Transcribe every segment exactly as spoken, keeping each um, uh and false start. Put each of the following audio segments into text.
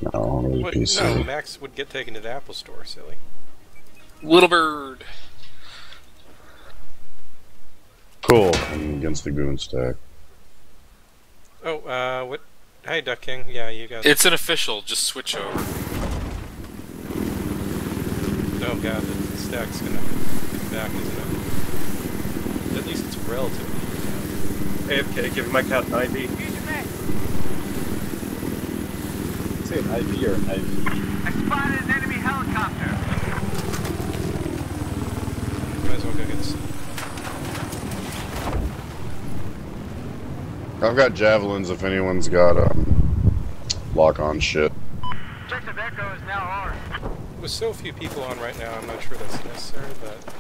No, really What? P C. No, Max would get taken to the Apple Store, silly. Little Bird. Cool. I'm against the goon stack. Oh, uh, what? Hey, Duck King. Yeah, you guys. It's an official. Just switch over. Oh god, the stack's gonna come back, isn't it? At least it's relatively. A F K, give my cat an I V. Say an I V or an I V? I spotted an enemy helicopter. Might as well go get this. I've got javelins if anyone's got um lock on shit. Objective Echo is now ours. With so few people on right now, I'm not sure that's necessary, but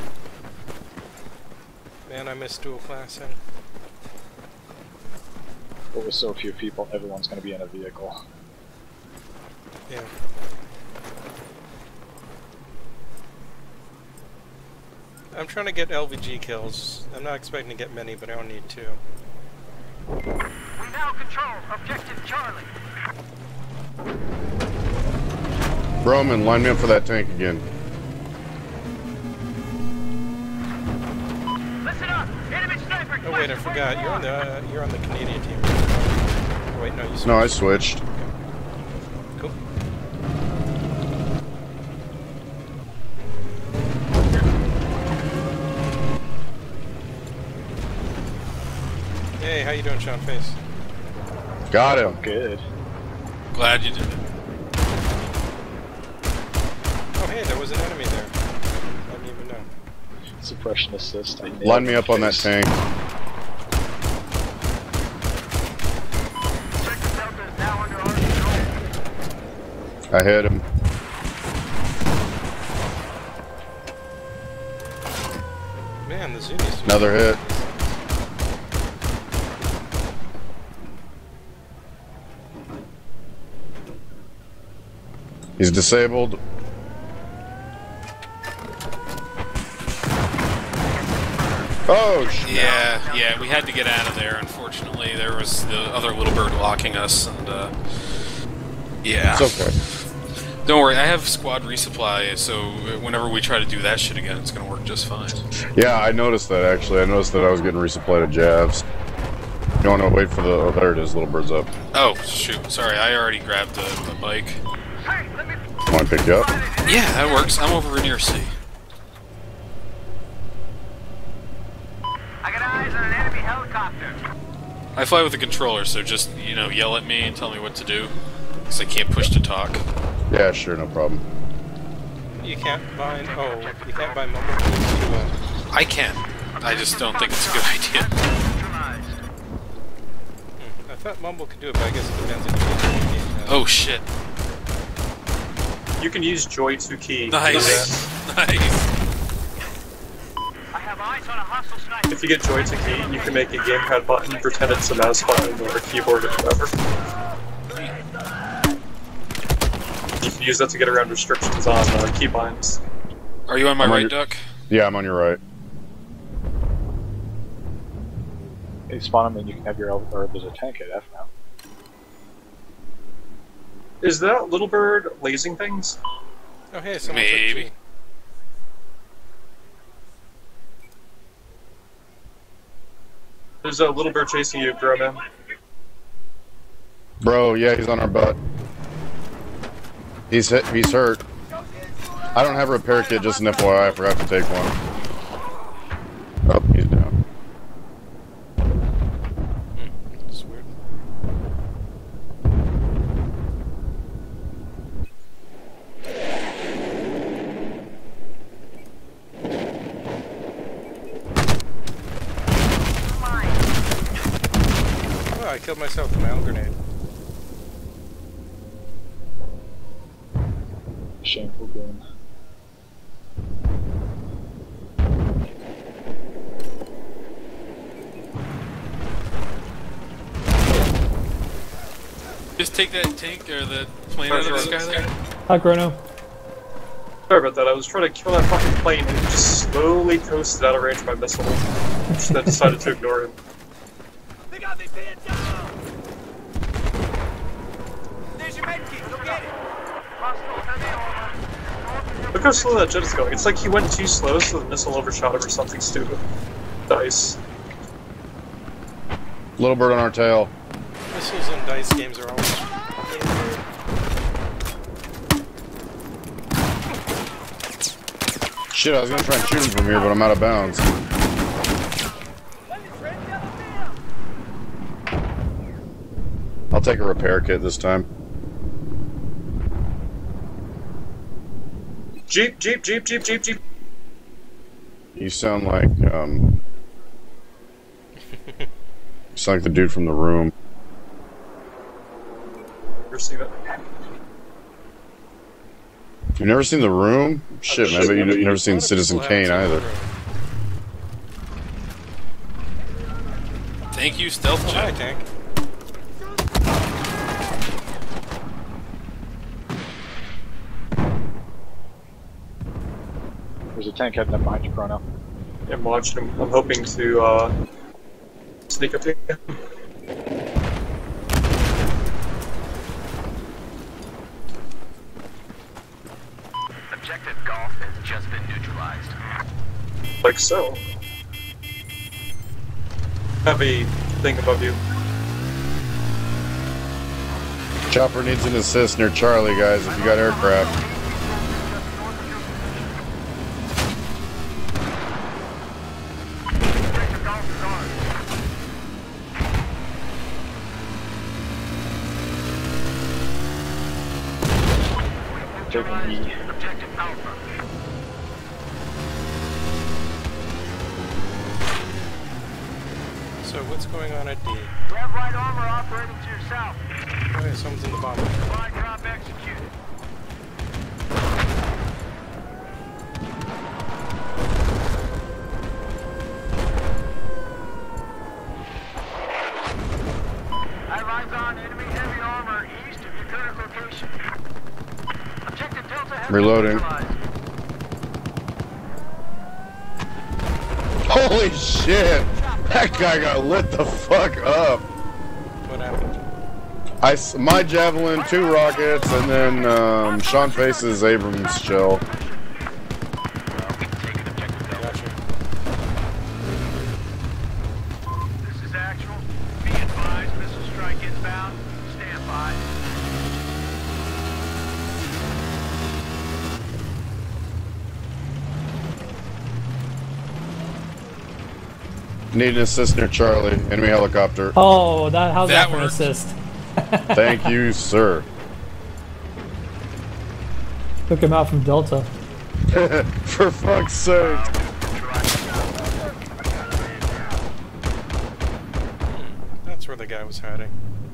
man, I miss dual classing. But with so few people, everyone's going to be in a vehicle. Yeah. I'm trying to get L V G kills. I'm not expecting to get many, but I don't need two. We now control Objective Charlie. Roman, line me up for that tank again. Listen up! Enemy sniper! Oh wait, I forgot. You're on the uh, you're on the Canadian team. Oh, wait, no, you switched. No, I switched. Cool. Hey, how you doing, Sean Face? Got him. Good. Glad you did it. Oh hey, there was an enemy there. I didn't even know. Suppression assist. I nailed Line me up the on that face. tank. Objective Delta is now under our control. I hit him. Man, the Zuni's Another hit. He's disabled. Oh shit. Yeah, yeah, we had to get out of there, unfortunately. There was the other Little Bird locking us, and, uh... yeah. It's okay. Don't worry, I have squad resupply, so whenever we try to do that shit again, it's gonna work just fine. Yeah, I noticed that actually. I noticed that I was getting resupplied of Javs. You want to wait for the... Oh, there it is. Little Bird's up. Oh, shoot, sorry, I already grabbed the, the bike. Hey, let me... Want to pick you up? Yeah, that works. I'm over near C. I got eyes on an enemy helicopter. I fly with the controller, so just, you know, yell at me and tell me what to do. Because I can't push to talk. Yeah, sure, no problem. You can't buy. Oh, you can't buy Mumble to, uh, I can. I just don't think it's a good idea. hmm, I thought Mumble could do it, but I guess it depends on the game. Uh, Oh shit. You can use Joy to key. Nice. Nice. I have eyes on a hostile sniper. If you get Joy to key, you can make a gamepad button pretend it's a mouse button or a keyboard or whatever. You can use that to get around restrictions on uh, keybinds. Are you on my I'm on right, your- Duck? Yeah, I'm on your right. Hey, spawn them and you can have your L or there's a tank at F now. Is that Little Bird lasing things? oh hey, someone Maybe. took G. There's a Little Bird chasing you, Growman. Bro, yeah, he's on our butt. He's hit, he's hurt. I don't have a repair kit, just an F Y I, I forgot to take one. Oh, he's down. That's weird. Oh, I killed myself with my own grenade. Shameful goon. Just take that tank or the plane out of the sky there. Hi, Chrono. Sorry about that, I was trying to kill that fucking plane and it just slowly coasted out of range of my missile. Then decided to ignore him. They got me pinned down. There's your medkit. how slow that jet is going. It's like he went too slow, so the missile overshot him or something stupid. Dice. Little bird on our tail. Missiles and dice games are always... Shit, I was gonna try and shoot him from here, but I'm out of bounds. I'll take a repair kit this time. Jeep, jeep, jeep, jeep, jeep, jeep. You sound like, um... you sound like the dude from The Room. Never seen it. You've never seen The Room? Shit, man, but you've never seen Citizen Kane either. Thank you, stealth Oh, hi, jet. tank. There's a tank heading up behind you, Chrono. I'm watching him. I'm hoping to uh, sneak up to him. Objective Golf has just been neutralized. Like so. Have a thing above you. Chopper needs an assist near Charlie, guys, if you got aircraft. Objective Golf is on. Taking E. Objective Alpha. So what's going on at D? You have right armor operating to your south. Oh yeah, someone's in the bomber. Supply drop executed. Eyes on enemy heavy armor east of your current location. Objective Delta has been Reloading. neutralized. Holy shit! That guy got lit the fuck up! What happened? I, s- my javelin, two rockets, and then um, Sean Face's Abrams shell. Gotcha. This is actual. Be advised, missile strike inbound. Stand by. Need an assist near Charlie. Enemy helicopter. Oh, that how's That that, for an worked. assist? Thank you, sir. Took him out from Delta. For fuck's sake. That's where the guy was hiding.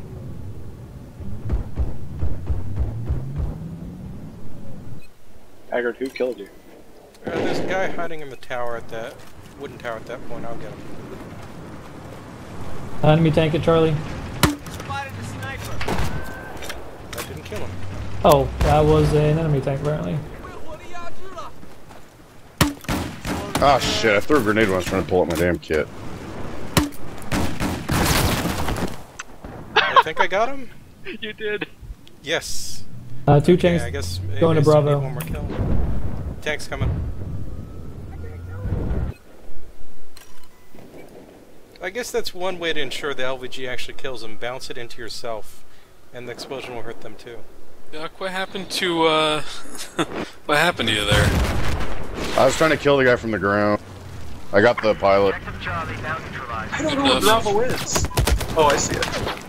Haggard, who killed you? Uh, there's a guy hiding in the tower at that wooden tower at that point. I'll get him. Enemy tank at Charlie. Spotted the sniper. I didn't kill him. Oh, that was an enemy tank apparently. Ah, shit. I threw a grenade when I was trying to pull up my damn kit. I think I got him. You did. Yes. Uh, two Okay, tanks I guess maybe going to I still need Bravo. One more kill. Tank's coming. I guess that's one way to ensure the L V G actually kills them. Bounce it into yourself, and the explosion will hurt them too. Duck, what happened to, uh... what happened to you there? I was trying to kill the guy from the ground. I got the pilot. Objective Charlie now neutralized. I don't know what Bravo is. Oh, I see it.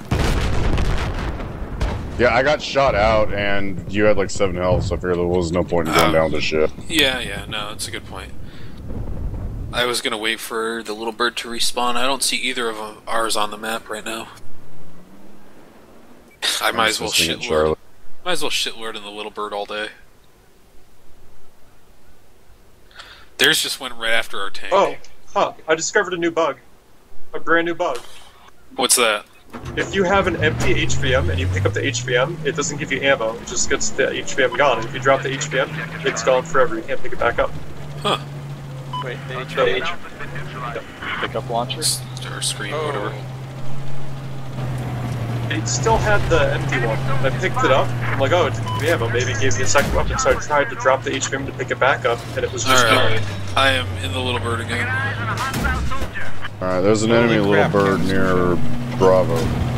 Yeah, I got shot out, and you had like seven health, so I figured there was no point in going Oh. down with this shit. Yeah, yeah, no, that's a good point. I was gonna wait for the little bird to respawn. I don't see either of them, ours on the map right now. I might as well Assisting shit at Charlie. lord. Might as well shit lord in the little bird all day. Theirs just went right after our tank. Oh, huh. I discovered a new bug. A brand new bug. What's that? If you have an empty H V M and you pick up the H V M, it doesn't give you ammo. It just gets the H V M gone. And if you drop the H V M, it's gone forever. You can't pick it back up. Huh. Wait, the H The V H- Alpha's been neutralized. Pickup launcher? Or screen, Oh. whatever. It still had the empty one. I picked it up. I'm like, oh, it didn't give me ammo. Maybe it gave me a second weapon. So I tried to drop the H V M to pick it back up, and it was just Alright, gone. I am in the little bird again. Eyes on a hostile soldier. Alright, there's an Holy enemy little crap, bird yes. near Bravo.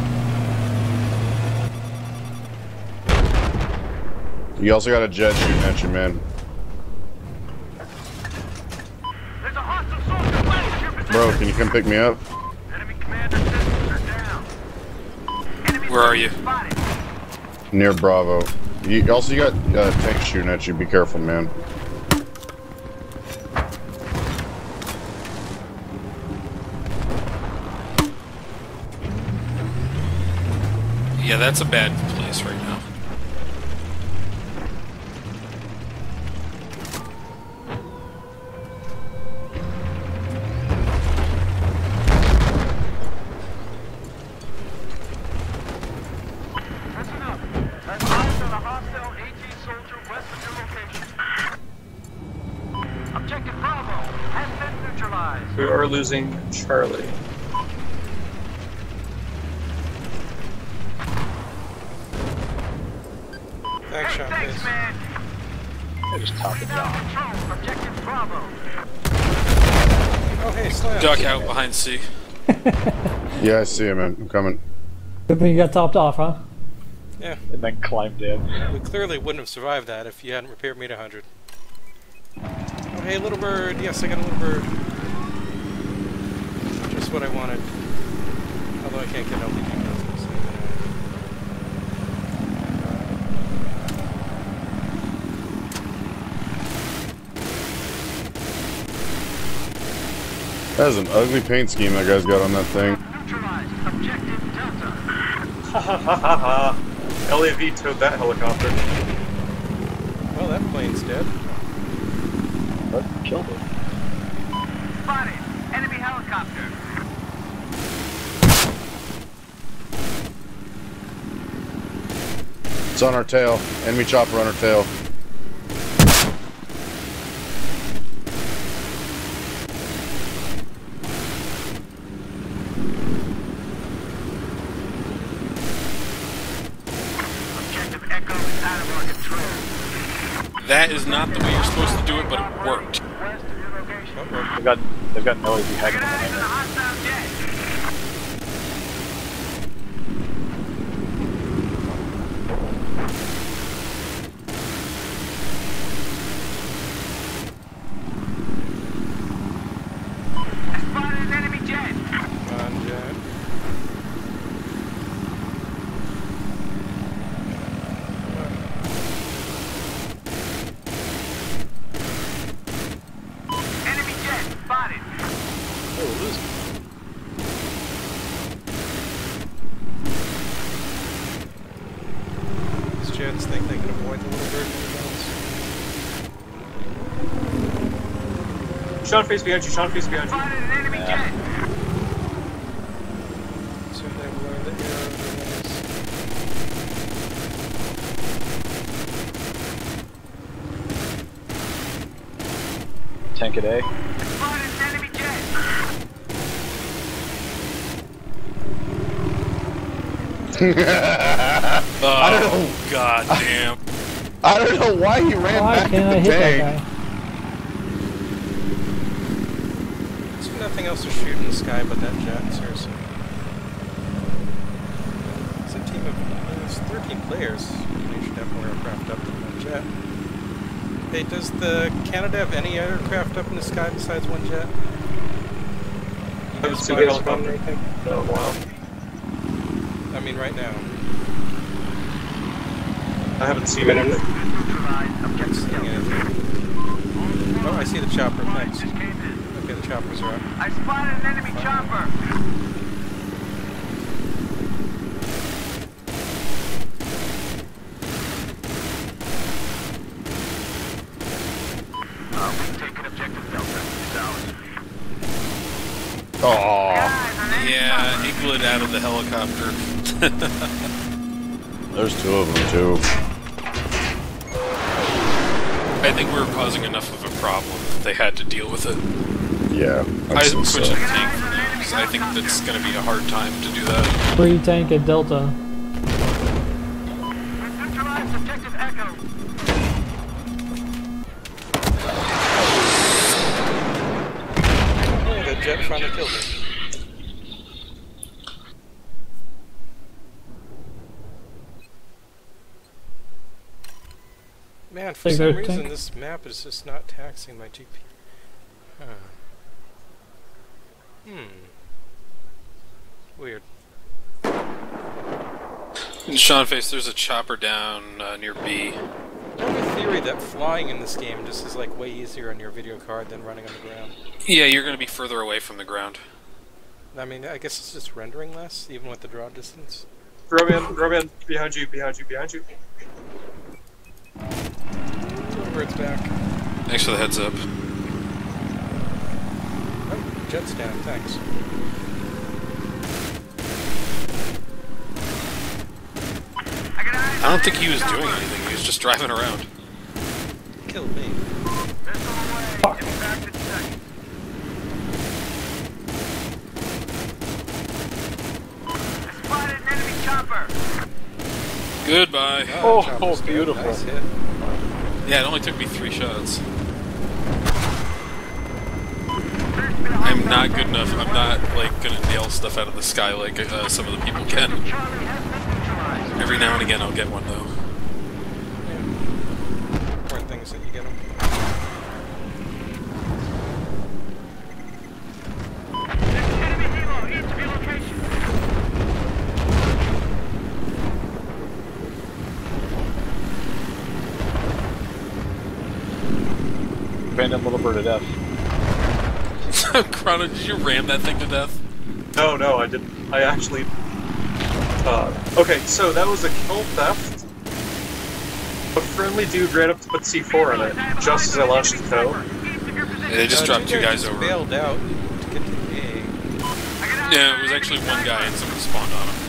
You also got a jet shooting at you, man. There's a hostile soldier west of your position. Bro, can you come pick me up? Enemy commander systems are down. Enemy Where are you? spotted. Near Bravo. You also you got uh, tanks shooting at you. Be careful, man. Yeah, that's a bad place right now. Listen up. That's eyes on a hostile AT soldier west of your location. Objective Bravo has been neutralized. We are losing Charlie. Thanks, Hey, Sean. thanks, Thanks. man. I just top We it now down. control Objective Bravo. Oh, hey, Slam. Duck out behind C. Yeah, I see him, man. I'm coming. Good thing you got topped off, huh? Yeah, And then climbed in. we clearly wouldn't have survived that if you hadn't repaired me to one hundred. Oh, hey, little bird. Yes, I got a little bird. Just what I wanted. Although I can't get L D P guns. So, you know. That is an ugly paint scheme that guy's got on that thing. Neutralized Objective Delta. Ha ha ha ha ha. L A V towed that helicopter. Well, that plane's dead. But killed it. Spotted. Enemy helicopter. It's on our tail. Enemy chopper on our tail. Objective Echo is out of our control. That is not the way you're supposed to do it, but it worked. West of your location. Oh, well, They've got they've got no A V hacking Get in the eyes on a hangar. hostile jet. Spotted an enemy jet. come on, Jet. Enemy jet spotted. Oh, we're losing. These Jets think they can avoid the little bird guns. Sean, face behind you. Sean, face behind you. Spotted an enemy Yeah. jet. Soon they've learned that you're Tank at A. Spotted an enemy jet. Oh, I don't know. God damn. I don't know why he ran Why back can't I to the hit tank. that guy? There's nothing else to shoot in the sky but that jet, seriously. It's a team of there's thirteen players. You should have more aircraft up than one jet. Hey, does the Canada have any aircraft up in the sky besides one jet? I You haven't guys seen a spotted helicopter. anything? No, wow. I mean, right now. I haven't seen anything. Neutralized Objective Seeing Delta. anything. Oh, I see the chopper. Thanks. Just came in. Okay, the choppers are up. I spotted an enemy chopper. Uh, we've taken Objective Delta. It's ours. Aw. Guys, on enemy Yeah, chopper. he glid out of the helicopter. There's two of them, too. I think we were causing enough of a problem that they had to deal with it. Yeah. I I'd say switched so. to the Get tank eyes for on now. enemy because I think that's going to be a hard time to do that. Free tank at Delta. Neutralized objective Echo. Oh, the jet finally killed me. Man, for Take some that reason tank. this map is just not taxing my G P. Huh. Hmm. Weird. In Seanface, there's a chopper down uh, near B. I have a theory that flying in this game just is like way easier on your video card than running on the ground. Yeah, you're going to be further away from the ground. I mean, I guess it's just rendering less, even with the draw distance. Roman, Roman, behind you, behind you, behind you. Bird's back. Thanks for the heads up. Oh, jet's down, thanks. I don't think he was doing anything, he was just driving around. Killed me. Fuck. Back to second. I spotted an enemy chopper. Goodbye. Oh, chopper's good. beautiful. Nice hit. Yeah, it only took me three shots. I'm not good enough. I'm not, like, gonna nail stuff out of the sky like uh, some of the people can. Charlie has been neutralized. Every now and again I'll get one, though. Important things that you get them. Enemy helo east of your location. Abandoned little bird to death. Chrono, did you ram that thing to death? No, no, I didn't. I actually. Uh, okay, so that was a kill theft. A friendly dude ran up to put C four in it just as I launched the tow. Yeah, they just Uh, dropped two guys just over. bailed out to get to A. Yeah, it was actually one guy and someone spawned on him.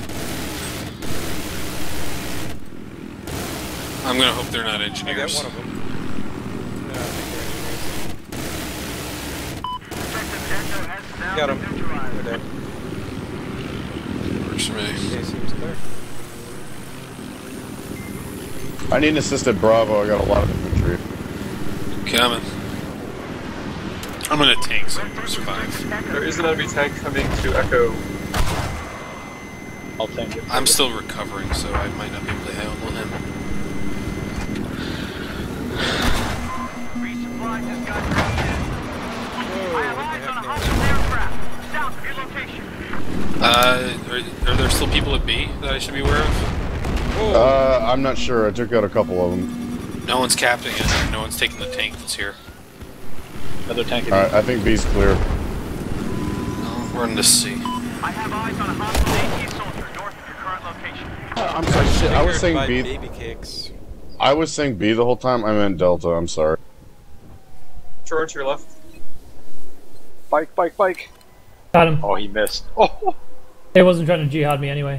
I'm gonna hope they're not I got engineers. one of them. No, I think they're engineers. Got him. They're dead. Works for me. A seems clear. I need an assisted Bravo. I got a lot of infantry. Coming. I'm gonna tank so we survive. There is an enemy tank coming to Echo. I'll tank it. I'm still recovering, so I might not be able to handle him. Resupply just got created. I have eyes on a hostile aircraft south of your location. Uh, are, are there still people at B that I should be aware of? Uh, I'm not sure. I took out a couple of them. No one's captain it. No one's taking the tank that's here. Another tank. Alright, I think B's clear. Oh, we're in the C. I have eyes on a hostile AT soldier north of your current location. I'm sorry, shit. I was saying By B. baby cakes. I was saying B the whole time. I meant Delta. I'm sorry. George, to your left. Bike, bike, bike. Got him. Oh, he missed. Oh, He wasn't trying to jihad me anyway.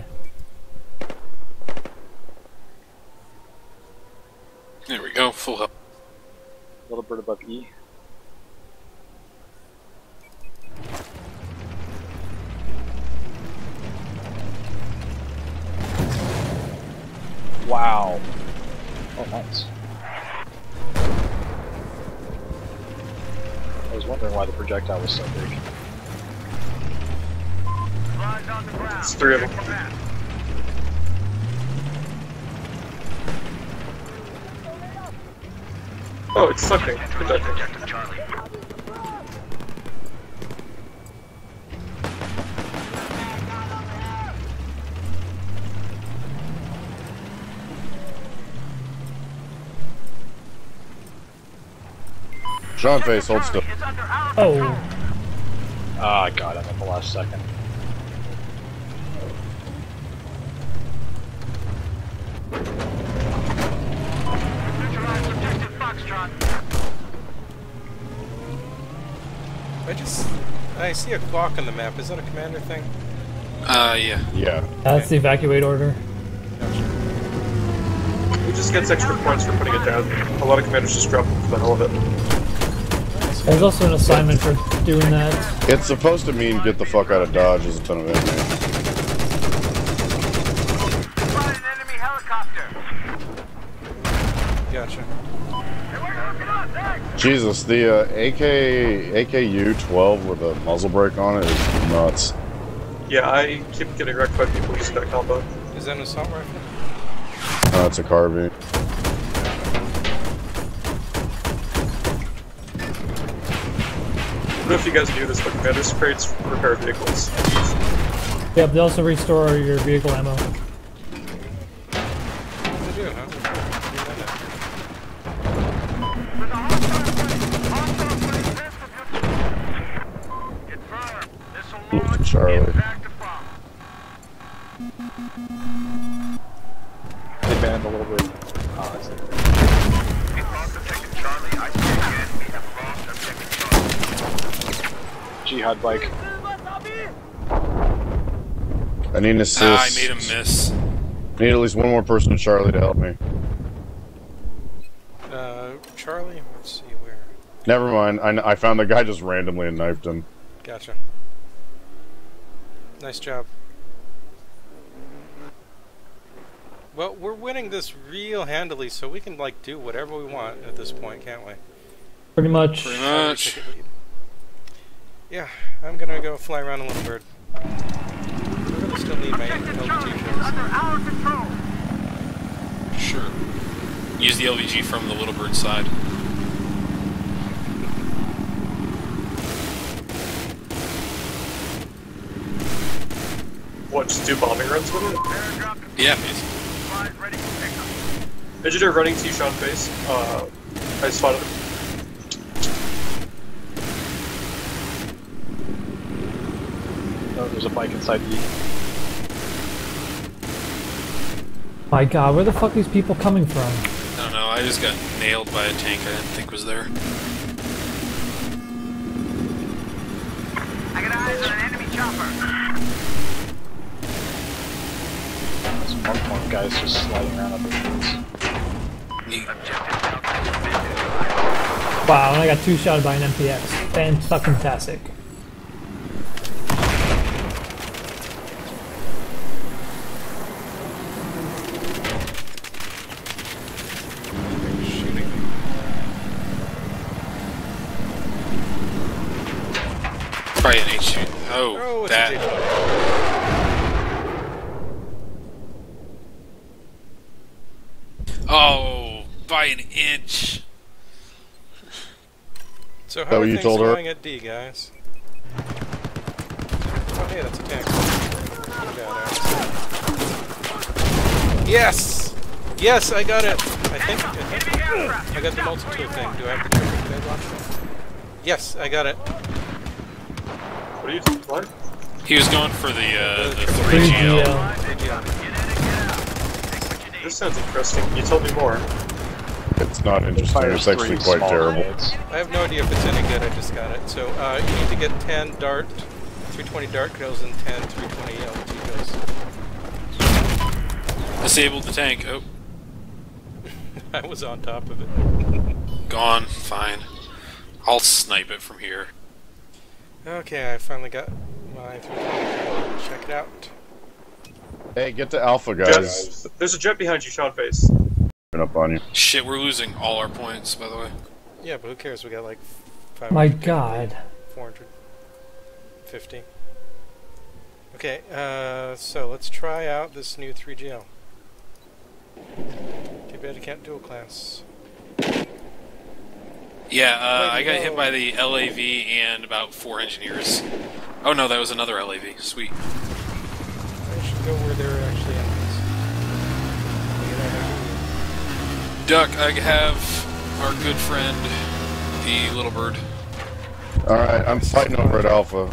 There we go, full health. a little bit above E. Wow. Oh, nice. I was wondering why the projectile was so big. Flies on the ground. It's three of them. Oh, it's sucking. Good ducking. Objective Charlie. Sean face, hold still. It's under our Oh, Ah, God, I'm at the last second. neutralized objective Foxtrot. I just... I see a clock on the map. Is that a commander thing? Uh, yeah. Yeah. that's the evacuate order. He just gets extra points for putting it down. A lot of commanders just drop them for the hell of it. Nice. There's also an assignment for doing that. It's supposed to mean get the fuck out of Dodge. There's a ton of enemies. Spotted an enemy helicopter. Gotcha. Hey, where you looking at? Thanks. Jesus, the uh, A K A K U twelve with a muzzle brake on it is nuts. Yeah, I keep getting wrecked by people using that combo. Is that an assault rifle? Oh, it's a carbine. I don't know if you guys knew this, but Commander's crates repair vehicles. Yep, they also restore your vehicle ammo. They do, huh? There's a hostile footage. Hostile footage west of your... Confirm. Missile launch. Charlie. Impact to bomb. They banned a little bit. Uh, it's like- We lost objective Charlie. I say again, we have lost objective Charlie. Jihad bike. I need an assist. Ah, I made him miss. Need at least one more person in Charlie to help me. Uh, Charlie? Let's see where. Never mind. I, I found the guy just randomly and knifed him. Gotcha. Nice job. Well, we're winning this real handily, so we can, like, do whatever we want at this point, can't we? Pretty much. Pretty much. Ticket lead. Yeah, I'm gonna go fly around a little bird. We're gonna still need my Objective L V G Charlie is kills. under our control. Sure. Use the L V G from the Little Bird side. What, just do bombing runs with it? Airdrop Yeah, basically. supplies ready for pickup. Engineer running T Sean face. Uh, I spotted him. Oh, there's a bike inside E. My god, where the fuck are these people coming from? I don't know, I just got nailed by a tank I didn't think was there. I got eyes on an enemy chopper. Some more, more guys just sliding around up the fields. Neat. Wow, and I got two shot by an M P X. Fan-fucking-tastic. Shooting. Probably an H two. Oh, Oh, it's that. a Oh, by an inch. So how Oh, are you things told her? going at D, guys? Oh, hey, that's a tank. Badass. Yes! Yes, I got it! I think, I think I got the multi-tool thing. Do I have to check the dead launcher? Yes, I got it. What are you doing? What? He was going for the, uh, the three three G G L. L. This sounds interesting. Can you tell me more? It's not interesting. Fires It's actually three quite small terrible. grenades. I have no idea if it's any good, I just got it. So, uh, you need to get ten dart, three twenty dart kills and ten three twenty L T kills. Disabled the tank. Oh, I was on top of it. gone. Fine. I'll snipe it from here. Okay, I finally got my three twenty. Check it out. Hey, get to Alpha, guys. Jet, there's a jet behind you, Sean face. Up on you. Shit, we're losing all our points, by the way. Yeah, but who cares? We got like five. My god. four hundred fifty. Okay, uh, so let's try out this new three G L. Too bad I can't dual class. Yeah, uh, I got Wait, hit no. by the L A V and about four engineers. Oh no, that was another L A V. Sweet. I should go where there are actually enemies. Duck, I have our good friend, the little bird. Alright, I'm fighting over at Alpha.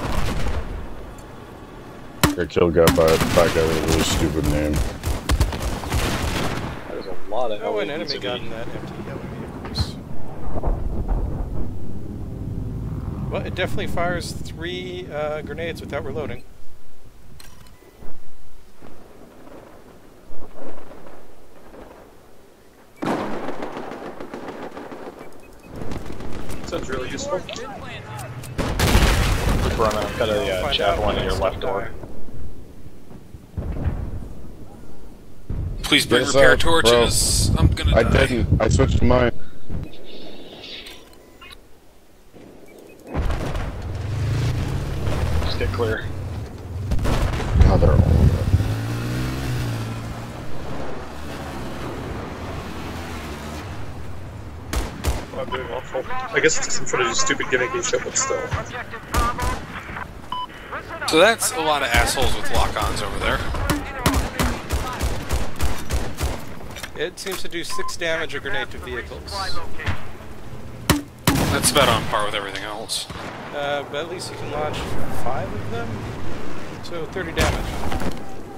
Got killed guy by a by a guy with a really stupid name. There's a lot of Oh, an L E Ds enemy in got E. in that empty L A V, of course. Well, it definitely fires three uh, grenades without reloading. Sounds really useful. Brumman, I've got a uh, javelin in your left door. Please bring Yes, repair uh, torches. I'm gonna I die. didn't. I switched mine. Just get clear. God, they're all over. I'm doing awful. I guess it's because I'm trying to do stupid gimmicky shit, but still. Objective Bravo. Listen So that's a lot of assholes with lock-ons over there. It seems to do six damage a grenade to vehicles. That's about on par with everything else. Uh, but at least you can launch five of them. So thirty damage.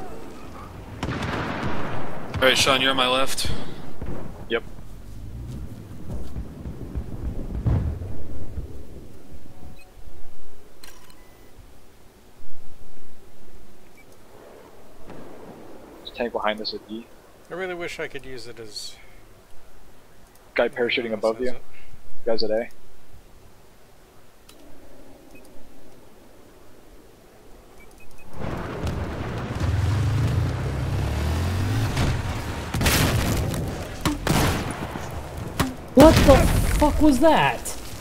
Alright, Sean, you're on my left. Yep. There's a tank behind us at E. I really wish I could use it as... Guy parachuting above says you. it. Guys at A. What the fuck was that?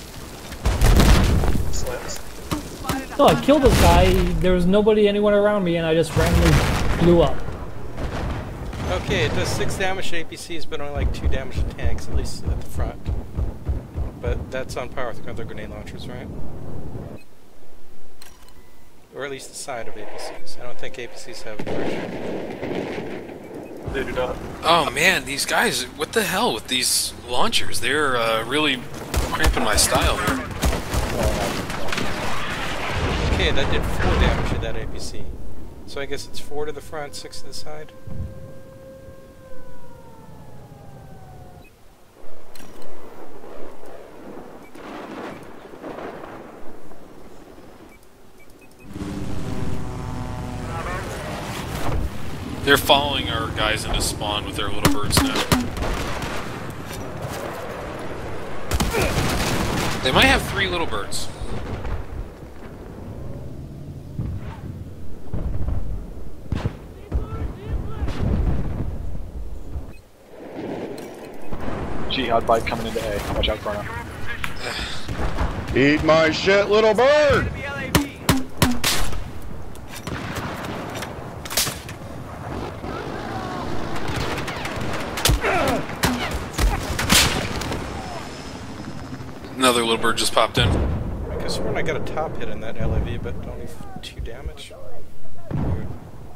Slams. No, I killed this guy. There was nobody, anyone around me, and I just randomly blew up. Okay, it does six damage to A P Cs, but only like two damage to tanks, at least at the front. But that's on par with other grenade launchers, right? Or at least the side of A P Cs. I don't think A P Cs have pressure. They do not. Oh man, these guys, what the hell with these launchers? They're uh, really cramping my style here. Okay, that did four damage to that A P C. So I guess it's four to the front, six to the side. They're following our guys into spawn with their little birds now. They might have three little birds. Jihad bike coming into A. Watch out, Chrono. Eat my shit, little bird! Another little bird just popped in. I guess when I got a top hit in that L A V, but only f two damage. Weird.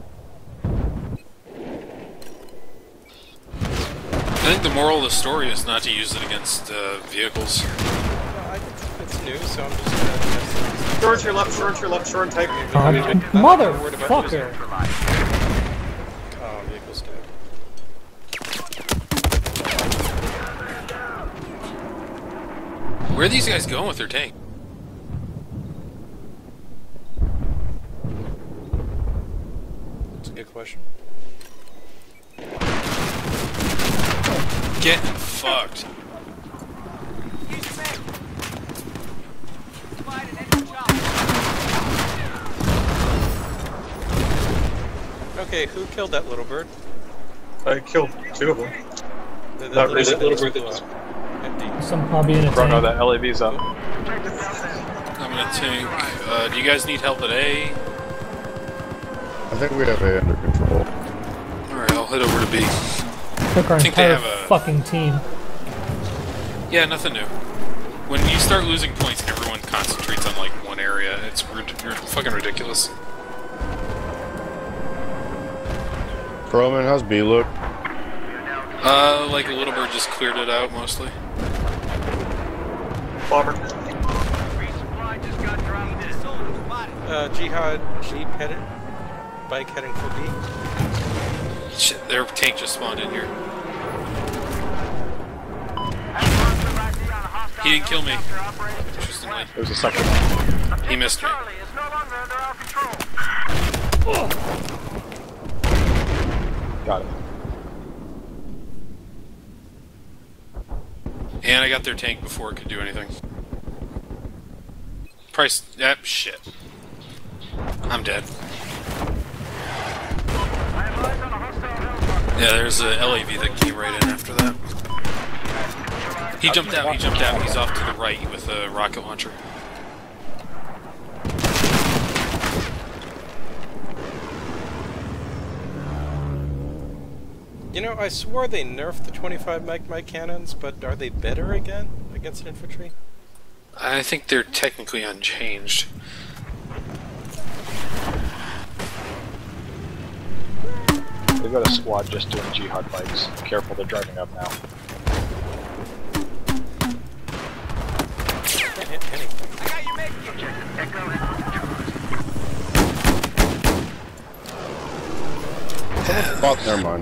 I think the moral of the story is not to use it against uh, vehicles. Well, I, it's new, so I'm just gonna test it. Short to your left, short to your left, short and tight. Uh, I'm not worried about using- motherfucker! Oh, vehicle's dead. Where are these guys going with their tank? That's a good question. Get fucked. Okay, who killed that little bird? I killed two of them. The, the Not little really, bird little that bird blew that just- up. Empty. Some hobby in a Chrono, tank. that L A V's up. I'm gonna tank. Uh, do you guys need help at A? I think we have A under control. Alright, I'll head over to B. Took our think they entire have a- fucking team. Yeah, nothing new. When you start losing points, everyone concentrates on like one area. It's rid- fucking ridiculous. Croman, how's B look? Uh, like a little bird just cleared it out mostly. Bomber. Resupply just got dropped in. Uh, Jihad Jeep headed. Bike heading for B. Shit, their tank just spawned in here. He didn't kill me. Interestingly, It was a second one. he missed me. Charlie is no longer under our control. Got it. And I got their tank before it could do anything. Price. Yep, shit. I'm dead. Yeah, there's a L A V that came right in after that. He jumped out, he jumped out, he's off to the right with a rocket launcher. You know, I swore they nerfed the twenty-five mag mag cannons, but are they better again against infantry? I think they're technically unchanged. They've got a squad just doing jihad bikes. Careful, they're driving up now. Can't hit anything. I got you making it. Echo and Fuck, never mind.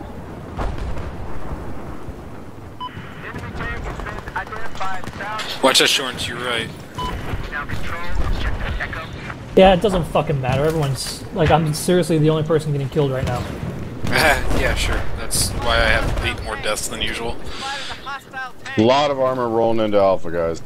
enemy team has been identified south. Watch that, Shorn, to your right. Now control. Check that echo. Yeah, it doesn't fucking matter. Everyone's like, I'm seriously the only person getting killed right now. Yeah, sure. That's why I have eight more deaths than usual. A lot of armor rolling into Alpha, guys.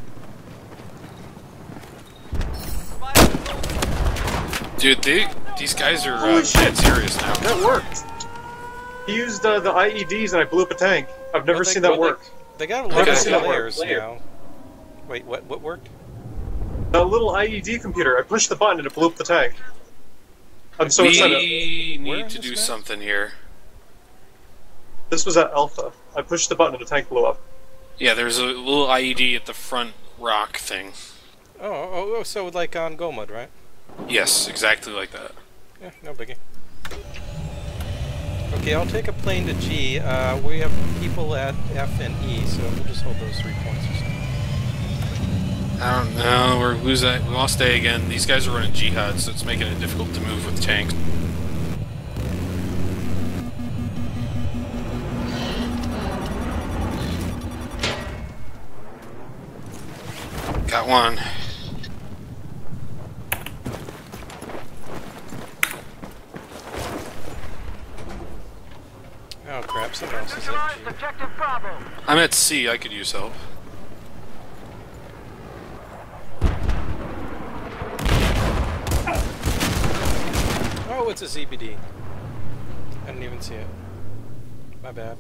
Dude, they, these guys are Holy uh, shit. dead serious now. That worked! He used uh, the I E Ds and I blew up a tank. I've never Well, they- seen that well, work. They got a Okay. lot of See that work layers later. now. Wait, what? What worked? The little I E D computer, I pushed the button and it blew up the tank. I'm so excited. We Where need in to this do map? something here. This was at Alpha. I pushed the button and the tank blew up. Yeah, there's a little I E D at the front rock thing. Oh, oh, oh, so like on Gomud, right? Yes, exactly like that. Yeah, no biggie. Okay, I'll take a plane to G. Uh, we have people at F and E, so we'll just hold those three points or something. I don't know, we're losing, we lost A again. These guys are running jihad, so it's making it difficult to move with tanks. Got one. Oh crap, someone else is at Neutralize G. objective Bravo. I'm at C, I could use help. Oh, it's a Z B D. I didn't even see it. My bad.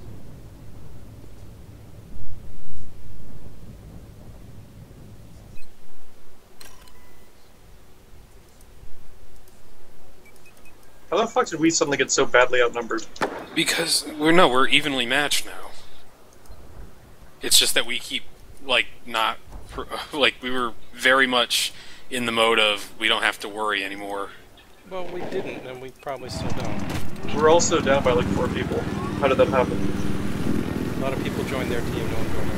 How the fuck did we suddenly get so badly outnumbered? Because we're no, we're evenly matched now. It's just that we keep like not pr- like we were very much in the mode of we don't have to worry anymore. Well, we didn't, and we probably still don't. We're also down by like four people. How did that happen? A lot of people joined their team, no one joined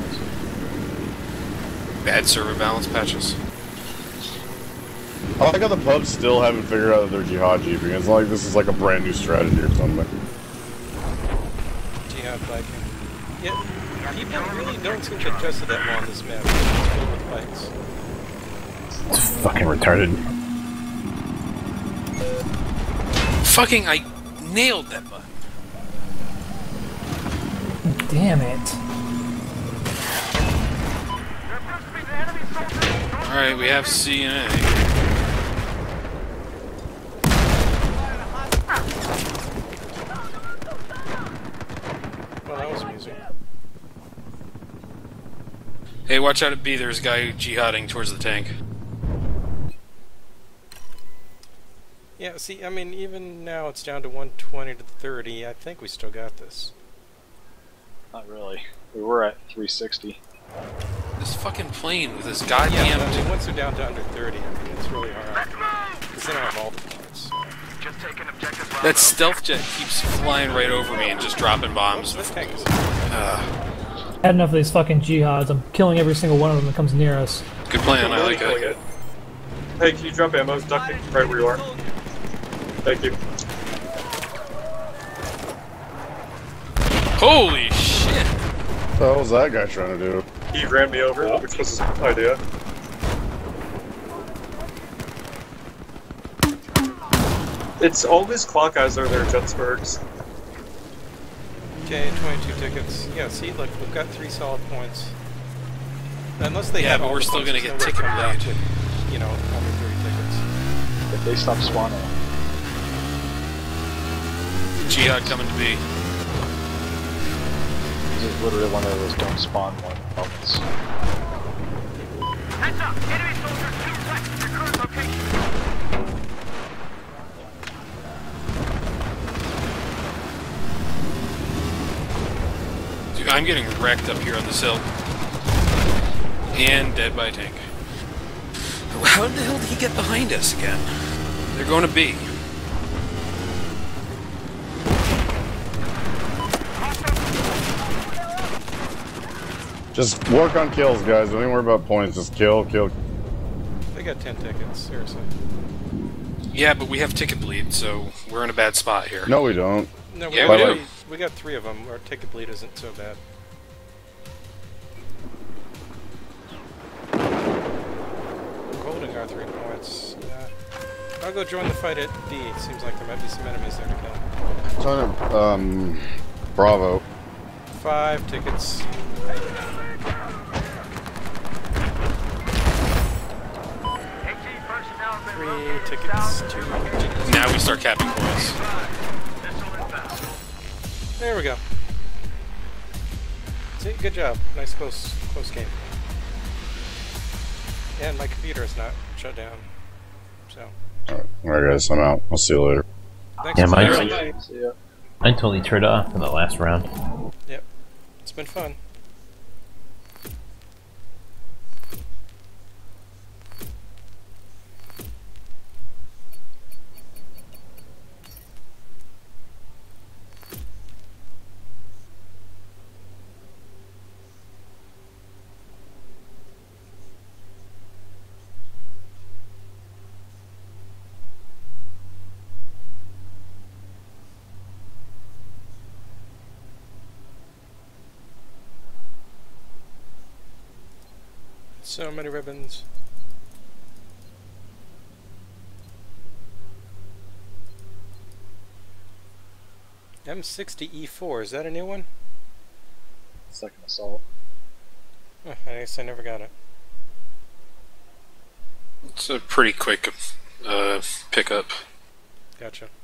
ours. Bad server balance patches. I like how the pubs still haven't figured out that they're jihad jeeping. It's not like this is like a brand new strategy or something. Jihad biking. Yeah, people really don't seem to adjust to that well on this map. It's filled with bikes. It's fucking retarded. Fucking, I nailed that button. Damn it. Alright, we have C and A. Well, that was amusing. Hey, watch out at B, there's a guy jihading towards the tank. Yeah, see, I mean, even now it's down to one twenty to thirty. I think we still got this. Not really. We were at three sixty. This fucking plane with this Yeah, goddamn... but I mean, once they're down to under thirty, I mean, it's really hard. Because they don't have all the points. So. Just taking objective Bravo. That stealth jet keeps flying right over me and just dropping bombs. This tank is- Uh, I had enough of these fucking jihads. I'm killing every single one of them that comes near us. good plan, I Really like killing it. it. Hey, can you drop ammo? Duck it right where you are. Thank you. Holy shit! What the hell was that guy trying to do? He ran me over, which was his idea. It's always clock eyes are their Jetsburgs. Okay, twenty-two tickets. Yeah, see, look, we've got three solid points. Unless they Yeah, have but all we're the still points, gonna there's get no way to ticket come down paid. to, you know, under thirty. if they stop spawning. Jihad coming to be. This is literally one of those don't spawn one moments. Heads up! Enemy soldiers two west of your current location. Dude, I'm getting wrecked up here on this hill. And dead by a tank. How the hell did he get behind us again? They're going to B. Just work on kills, guys. Don't even worry about points. Just kill, kill. They got ten tickets, seriously. Yeah, but we have ticket bleed, so we're in a bad spot here. No, we don't. No, we, Yeah, got, we do. we, we got three of them. Our ticket bleed isn't so bad. We're holding our three points. Yeah. I'll go join the fight at D. It seems like there might be some enemies there to kill. Ton of, um, Bravo. Five tickets. Three tickets, two tickets. Now we start capping points. There we go. See, good job. Nice close close game. And my computer is not shut down. So Alright, guys, I'm out. I'll see you later. thanks Yeah, for mine- listening. See ya. I totally turned off in the last round. Yep. It's been fun. So many ribbons. M sixty E four, is that a new one? Second assault. Oh, I guess I never got it. It's a pretty quick uh, pickup. Gotcha.